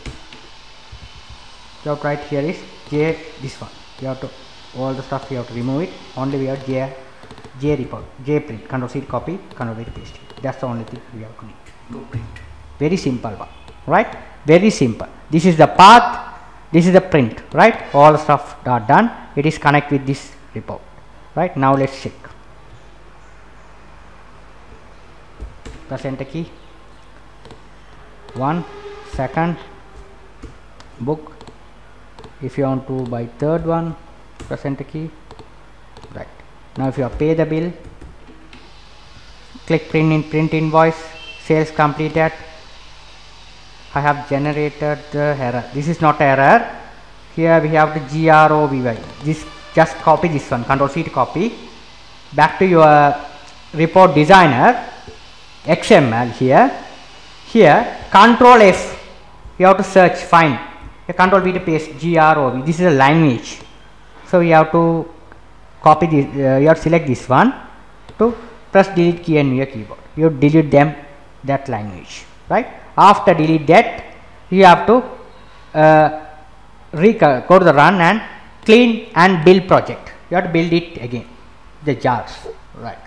You have to write here is J this one. You have to all the stuff you have to remove it. Only we have J J report J print. Control C copy, control V to paste. That's the only thing we have to need to print. Very simple one, right? Very simple. This is the path. This is the print, right? All the stuff are done. It is connect with this report, right? Now let's check. Press enter key. One second. Book. If you want to buy third one, press enter key. Right. Now if you have pay the bill, click print in print invoice. Sales completed. I have generated the error. This is not error. Here we have the G R O V Y. This just copy this one. Control C to copy. Back to your report designer. X M L here. Here Control F. You have to search. Find. Control V to paste G R O V. This is a language. So you have to copy this. Uh, you have to select this one. To press delete key on your keyboard. You delete them that language. Right. After delete that, you have to uh, go to the run and clean and build project. You have to build it again, the jars, right?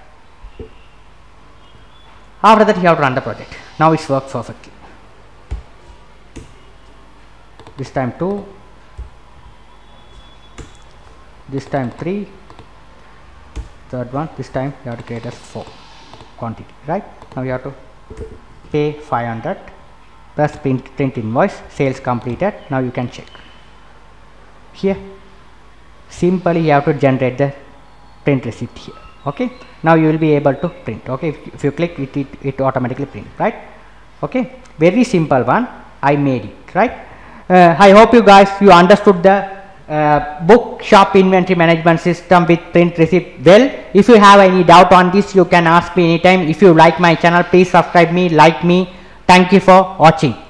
After that, you have to run the project. Now it's worked perfectly. This time two, this time three, third one. This time you have to create as four quantity, right? Now you have to pay five hundred. Press print, print invoice, sales completed. Now you can check here. Simply you have to generate the print receipt here. Okay, now you will be able to print. Okay, if, if you click it, it it automatically print, right? Okay, very simple one. I made it, right? uh, I hope you guys you understood the uh, bookshop inventory management system with print receipt well. If you have any doubt on this, you can ask me anytime. If you like my channel, please subscribe me, like me. Thank you for watching.